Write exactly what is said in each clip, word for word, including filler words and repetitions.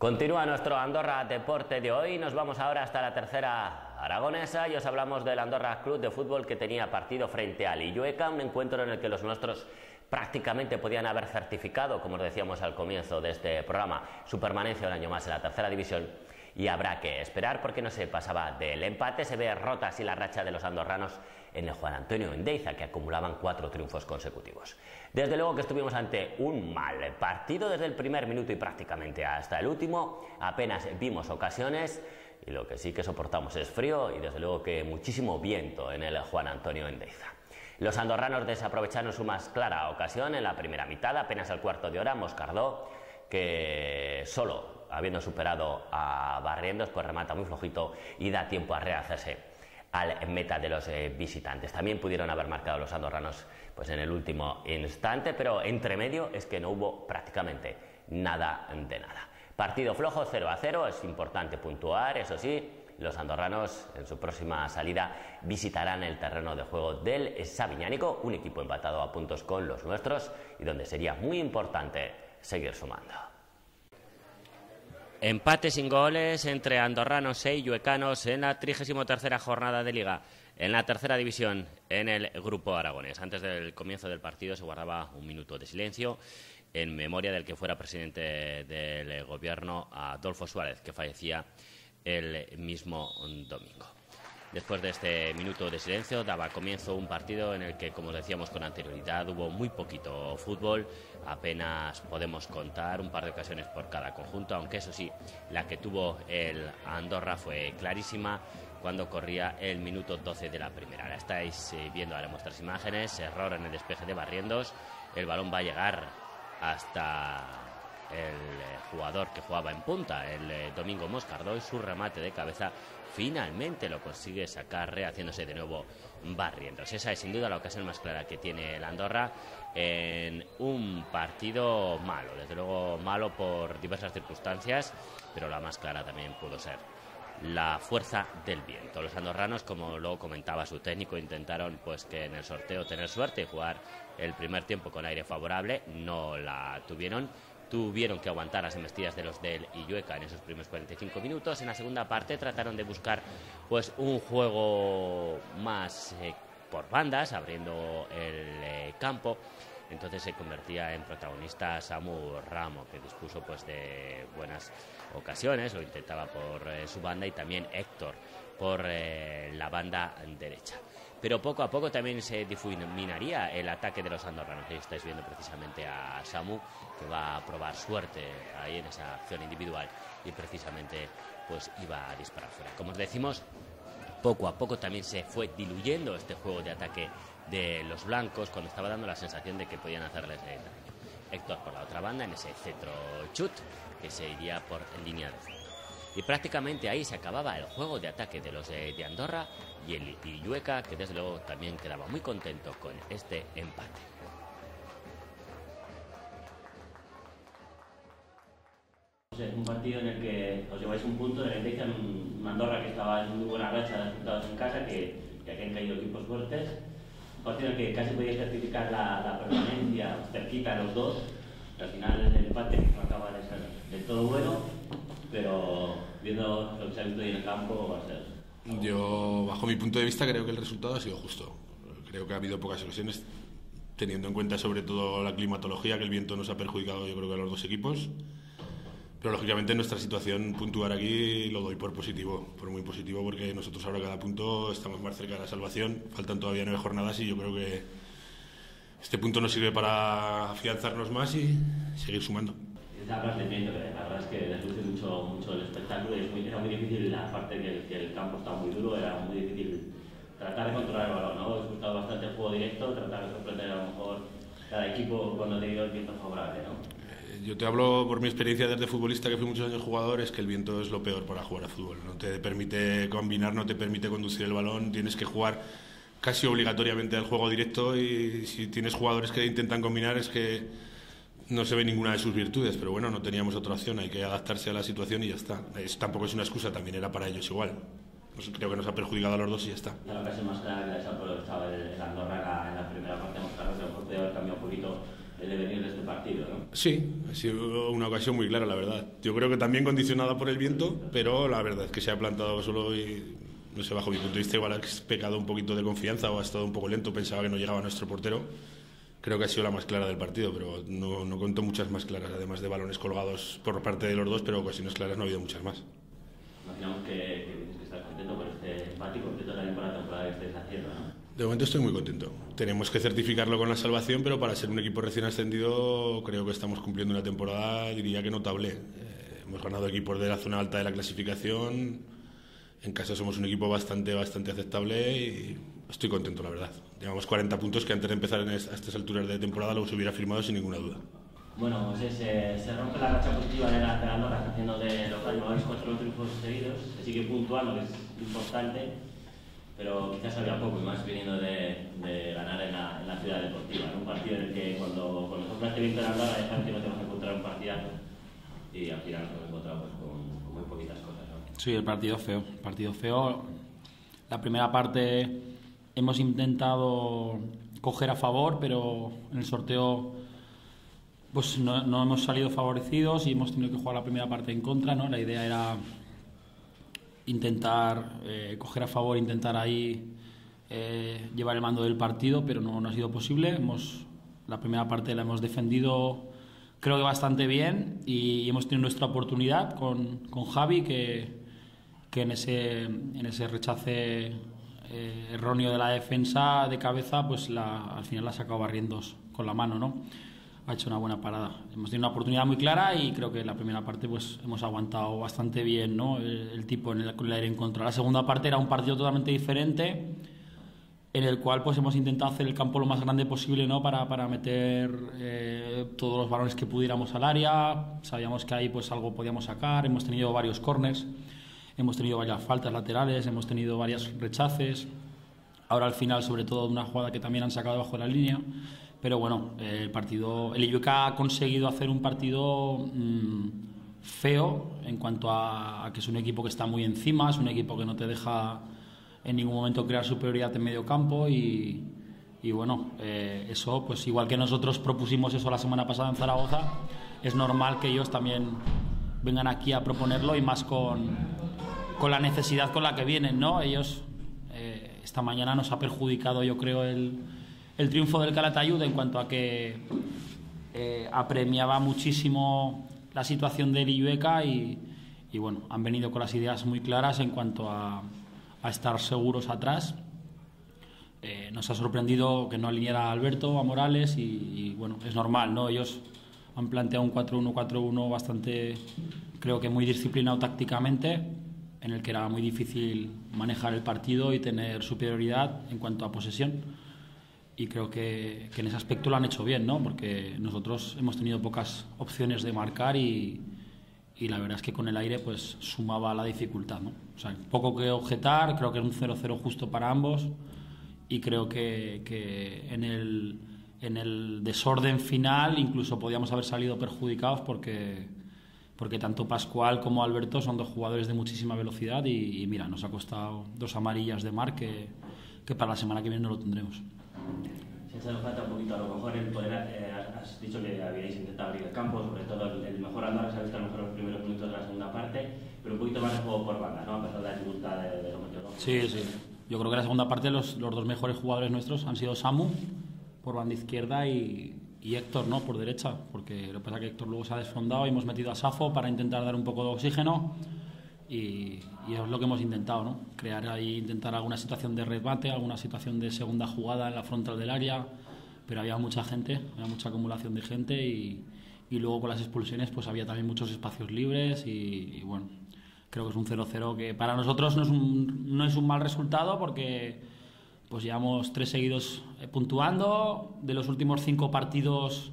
Continúa nuestro Andorra Deporte de hoy. Nos vamos ahora hasta la tercera aragonesa y os hablamos del Andorra Club de Fútbol, que tenía partido frente al Illueca, un encuentro en el que los nuestros prácticamente podían haber certificado, como os decíamos al comienzo de este programa, su permanencia un año más en la tercera división. Y habrá que esperar porque no se pasaba del empate. Se ve rota así la racha de los andorranos en el Juan Antonio Endeiza, que acumulaban cuatro triunfos consecutivos. Desde luego que estuvimos ante un mal partido desde el primer minuto y prácticamente hasta el último. Apenas vimos ocasiones y lo que sí que soportamos es frío y desde luego que muchísimo viento en el Juan Antonio Endeiza. Los andorranos desaprovecharon su más clara ocasión en la primera mitad. Apenas al cuarto de hora, Moscardó, que solo habiendo superado a Barrientos, pues remata muy flojito y da tiempo a rehacerse al meta de los eh, visitantes. También pudieron haber marcado los andorranos pues en el último instante, pero entre medio es que no hubo prácticamente nada de nada. Partido flojo, cero a cero, es importante puntuar, eso sí. Los andorranos en su próxima salida visitarán el terreno de juego del Sabiñánico, un equipo empatado a puntos con los nuestros y donde sería muy importante seguir sumando. Empate sin goles entre andorranos e illuecanos en la trigésima tercera jornada de Liga, en la tercera división, en el grupo aragonés. Antes del comienzo del partido se guardaba un minuto de silencio en memoria del que fuera presidente del gobierno, Adolfo Suárez, que fallecía el mismo domingo. Después de este minuto de silencio daba comienzo un partido en el que, como decíamos con anterioridad, hubo muy poquito fútbol. Apenas podemos contar un par de ocasiones por cada conjunto, aunque eso sí, la que tuvo el Andorra fue clarísima cuando corría el minuto doce de la primera. La estáis viendo ahora en vuestras imágenes. Error en el despeje de Barrientos. El balón va a llegar hasta el jugador que jugaba en punta, el Domingo Moscardó, y su remate de cabeza finalmente lo consigue sacar, rehaciéndose de nuevo Barrientos. Esa es sin duda la ocasión más clara que tiene el Andorra en un partido malo, desde luego malo por diversas circunstancias, pero la más clara también pudo ser la fuerza del viento. Los andorranos, como luego comentaba su técnico, intentaron pues que en el sorteo tener suerte y jugar el primer tiempo con aire favorable. No la tuvieron. Tuvieron que aguantar las embestidas de los del Illueca en esos primeros cuarenta y cinco minutos. En la segunda parte trataron de buscar pues un juego más eh, por bandas, abriendo el eh, campo. Entonces se convertía en protagonista Samu Ramo, que dispuso pues de buenas ocasiones, lo intentaba por eh, su banda, y también Héctor por eh, la banda derecha. Pero poco a poco también se difuminaría el ataque de los andorranos. Ahí estáis viendo precisamente a Samu, que va a probar suerte ahí en esa acción individual y precisamente pues iba a disparar fuera. Como os decimos, poco a poco también se fue diluyendo este juego de ataque de los blancos, cuando estaba dando la sensación de que podían hacerles daño. Héctor por la otra banda en ese centro chut que se iría por línea de fondo. Y prácticamente ahí se acababa el juego de ataque de los de, de Andorra y el Illueca, que desde luego también quedaba muy contento con este empate. Un partido en el que os lleváis un punto, en el que en un Andorra que estaba en muy buena racha de resultados en casa, que, que aquí han caído equipos fuertes. Un partido en el que casi podíais certificar la, la permanencia cerquita a los dos. Al final el empate no acaba de ser del todo bueno, pero viendo lo que se ha visto ahí en el campo va a ser... Yo, bajo mi punto de vista, creo que el resultado ha sido justo. Creo que ha habido pocas ocasiones, teniendo en cuenta sobre todo la climatología, que el viento nos ha perjudicado, yo creo que a los dos equipos. Pero lógicamente en nuestra situación puntuar aquí lo doy por positivo, por muy positivo, porque nosotros ahora cada punto estamos más cerca de la salvación. Faltan todavía nueve jornadas y yo creo que este punto nos sirve para afianzarnos más y seguir sumando. Hablas de viento, que la verdad es que reduce mucho, mucho el espectáculo y es muy, era muy difícil, la parte que el, que el campo estaba muy duro, era muy difícil tratar de controlar el balón, ¿no? He disfrutado bastante el juego directo, tratar de sorprender a lo mejor cada equipo cuando ha tenido el viento favorable, ¿no? Yo te hablo por mi experiencia desde futbolista, que fui muchos años jugador, es que el viento es lo peor para jugar a fútbol. No te permite combinar, no te permite conducir el balón, tienes que jugar casi obligatoriamente al juego directo, y si tienes jugadores que intentan combinar es que no se ve ninguna de sus virtudes, pero bueno, no teníamos otra opción, hay que adaptarse a la situación y ya está. Es, tampoco es una excusa, también era para ellos igual. Pues creo que nos ha perjudicado a los dos y ya está. La ocasión más clara que les ha aprovechado el, el Andorra en la, en la primera parte, hemos claro que a lo mejor podía haber cambiado un poquito el devenir de este partido, ¿no? Sí, ha sido una ocasión muy clara, la verdad. Yo creo que también condicionada por el viento, pero la verdad es que se ha plantado solo y, no sé, bajo mi punto de vista, igual ha pecado un poquito de confianza o ha estado un poco lento, pensaba que no llegaba nuestro portero. Creo que ha sido la más clara del partido, pero no, no cuento muchas más claras, además de balones colgados por parte de los dos, pero ocasiones claras no ha habido muchas más. Imaginamos que, que tienes que estar contento por este empate y contento también por la temporada que estáis haciendo, ¿no? De momento estoy muy contento. Tenemos que certificarlo con la salvación, pero para ser un equipo recién ascendido creo que estamos cumpliendo una temporada, diría que notable. Eh, hemos ganado equipos de la zona alta de la clasificación, en casa somos un equipo bastante, bastante aceptable y estoy contento, la verdad. Llevamos cuarenta puntos que antes de empezar en es, a estas alturas de temporada los hubiera firmado sin ninguna duda. Bueno, José, se, se rompe la racha positiva de la Andorra haciendo de local, lleváis cuatro triunfos seguidos, se sigue puntuando, que es importante, pero quizás había poco, y más viniendo de, de ganar en la, en la ciudad deportiva, en un partido en el que cuando, cuando soplaste viento en Andorra ya sabes que no te vas a encontrar un partidazo y al final nos hemos encontrado pues, con, con muy poquitas cosas, ¿no? Sí, el partido feo, el partido feo. La primera parte hemos intentado coger a favor, pero en el sorteo pues no, no hemos salido favorecidos y hemos tenido que jugar la primera parte en contra, ¿no? La idea era intentar eh, coger a favor, intentar ahí eh, llevar el mando del partido, pero no, no ha sido posible. Hemos, la primera parte la hemos defendido creo que bastante bien y hemos tenido nuestra oportunidad con, con Javi, que, que en ese, en ese rechace eh, erróneo de la defensa de cabeza, pues la, al final la ha sacado barriendo con la mano, ¿no? Ha hecho una buena parada. Hemos tenido una oportunidad muy clara y creo que en la primera parte pues hemos aguantado bastante bien, ¿no? el, el tipo en el, con el aire en contra. La segunda parte era un partido totalmente diferente, en el cual pues hemos intentado hacer el campo lo más grande posible, ¿no? para, para meter eh, todos los balones que pudiéramos al área. Sabíamos que ahí pues algo podíamos sacar. Hemos tenido varios corners, hemos tenido varias faltas laterales, hemos tenido varios rechaces. Ahora al final, sobre todo, una jugada que también han sacado debajo de la línea. Pero bueno, eh, el partido, el I U C A ha conseguido hacer un partido mmm, feo en cuanto a, a que es un equipo que está muy encima, es un equipo que no te deja en ningún momento crear superioridad en medio campo y, y bueno, eh, eso pues igual que nosotros propusimos eso la semana pasada en Zaragoza, es normal que ellos también vengan aquí a proponerlo y más con, con la necesidad con la que vienen, ¿no? Ellos eh, esta mañana nos ha perjudicado, yo creo, el el triunfo del Calatayud en cuanto a que eh, apremiaba muchísimo la situación del I U E C A y, y bueno, han venido con las ideas muy claras en cuanto a, a estar seguros atrás. Eh, nos ha sorprendido que no alineara a Alberto, a Morales y, y bueno, es normal, ¿no? Ellos han planteado un cuatro uno cuatro uno bastante, creo que muy disciplinado tácticamente, en el que era muy difícil manejar el partido y tener superioridad en cuanto a posesión. Y creo que, que en ese aspecto lo han hecho bien, ¿no? Porque nosotros hemos tenido pocas opciones de marcar y, y la verdad es que con el aire pues sumaba la dificultad, ¿no? O sea, poco que objetar, creo que es un cero cero justo para ambos y creo que, que en, el, en el desorden final incluso podíamos haber salido perjudicados porque, porque tanto Pascual como Alberto son dos jugadores de muchísima velocidad y, y mira, nos ha costado dos amarillas de mar que, que para la semana que viene no lo tendremos. Se ha echado falta un poquito a lo mejor el poder, eh, has dicho que habíais intentado abrir el campo, sobre todo el, el mejor Andorra se ha visto a lo mejor los primeros minutos de la segunda parte, pero un poquito más de juego por banda, ¿no? A pesar de la dificultad de, de lo metido. Sí, sí. Yo creo que en la segunda parte los, los dos mejores jugadores nuestros han sido Samu por banda izquierda y, y Héctor, ¿no? Por derecha, porque lo que pasa es que Héctor luego se ha desfondado y hemos metido a Safo para intentar dar un poco de oxígeno. Y, y es lo que hemos intentado, ¿no? Crear ahí, intentar alguna situación de rebate, alguna situación de segunda jugada en la frontal del área, pero había mucha gente, había mucha acumulación de gente y, y luego con las expulsiones pues había también muchos espacios libres y, y bueno, creo que es un cero cero que para nosotros no es un, no es un mal resultado porque pues llevamos tres seguidos puntuando, de los últimos cinco partidos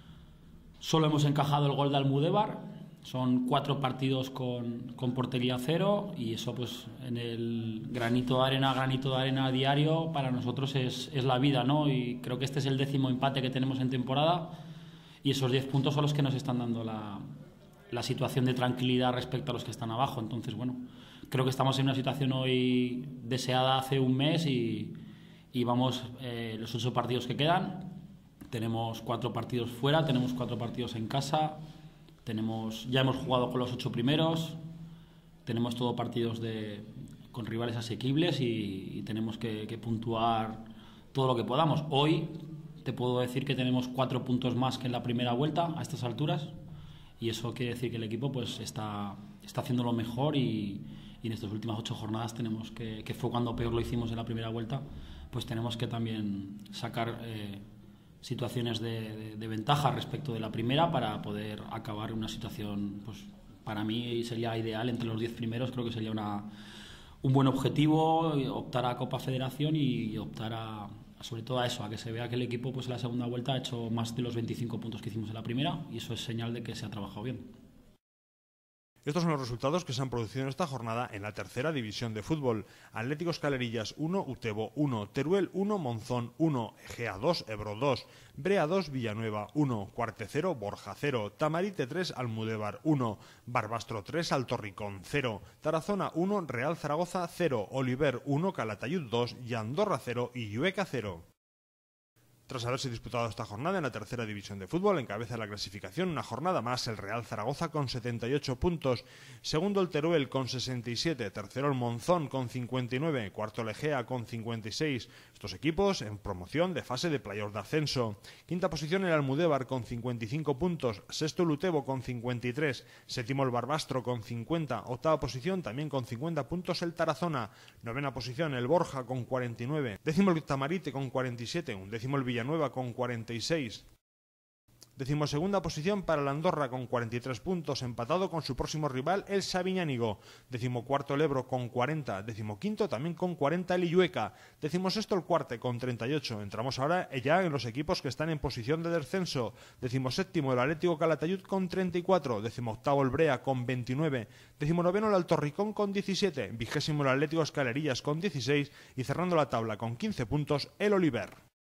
solo hemos encajado el gol de Almudévar. Son cuatro partidos con, con portería cero y eso pues en el granito de arena, granito de arena diario para nosotros es, es la vida, ¿no? Y creo que este es el décimo empate que tenemos en temporada y esos diez puntos son los que nos están dando la, la situación de tranquilidad respecto a los que están abajo. Entonces, bueno, creo que estamos en una situación hoy deseada hace un mes y, y vamos eh, los ocho partidos que quedan tenemos cuatro partidos fuera, tenemos cuatro partidos en casa, tenemos, ya hemos jugado con los ocho primeros, tenemos todo partidos de, con rivales asequibles y, y tenemos que, que puntuar todo lo que podamos. Hoy te puedo decir que tenemos cuatro puntos más que en la primera vuelta a estas alturas y eso quiere decir que el equipo pues está, está haciendo lo mejor y, y en estas últimas ocho jornadas tenemos que, que fue cuando peor lo hicimos en la primera vuelta, pues tenemos que también sacar eh, situaciones de, de, de ventaja respecto de la primera para poder acabar en una situación, pues para mí sería ideal entre los diez primeros, creo que sería una, un buen objetivo, optar a Copa Federación y optar a, sobre todo a eso, a que se vea que el equipo pues en la segunda vuelta ha hecho más de los veinticinco puntos que hicimos en la primera y eso es señal de que se ha trabajado bien. Estos son los resultados que se han producido en esta jornada en la tercera división de fútbol. Atlético Escalerillas uno, Utebo uno, Teruel uno, Monzón uno, Egea dos, Ebro dos, Brea dos, Villanueva uno, Cuarte cero, Borja cero, Tamarite tres, Almudévar uno, Barbastro tres, Altorricón cero, Tarazona uno, Real Zaragoza cero, Oliver uno, Calatayud dos y Andorra cero y Llueca cero. Tras haberse disputado esta jornada en la tercera división de fútbol, encabeza la clasificación una jornada más el Real Zaragoza con setenta y ocho puntos, segundo el Teruel con sesenta y siete, tercero el Monzón con cincuenta y nueve, cuarto el Egea con cincuenta y seis, estos equipos en promoción de fase de playoff de ascenso, quinta posición el Almudévar con cincuenta y cinco puntos, sexto el Utebo con cincuenta y tres, séptimo el Barbastro con cincuenta, octava posición también con cincuenta puntos el Tarazona, novena posición el Borja con cuarenta y nueve, décimo el Tamarite con cuarenta y siete, undécimo el Villanueva Villanueva con cuarenta y seis. Decimosegunda posición para el Andorra con cuarenta y tres puntos, empatado con su próximo rival el Sabiñánigo. Decimocuarto el Ebro con cuarenta. Decimoquinto también con cuarenta el Illueca. Decimosexto el Cuarte con treinta y ocho. Entramos ahora ya en los equipos que están en posición de descenso. Decimoséptimo el Atlético Calatayud con treinta y cuatro. Decimoctavo el Brea con veintinueve. Decimonoveno el Altorricón con diecisiete. Vigésimo el Atlético Escalerillas con dieciséis. Y cerrando la tabla con quince puntos el Oliver.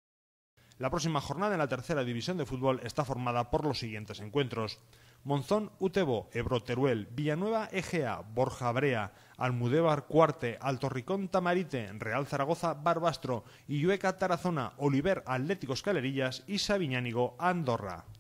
La próxima jornada en la tercera división de fútbol está formada por los siguientes encuentros: Monzón, Utebo, Ebro, Teruel, Villanueva, Egea, Borja, Brea, Almudévar, Cuarte, Altorricón, Tamarite, Real Zaragoza, Barbastro, Illueca, Tarazona, Oliver, Atlético Escalerillas y Sabiñánigo, Andorra.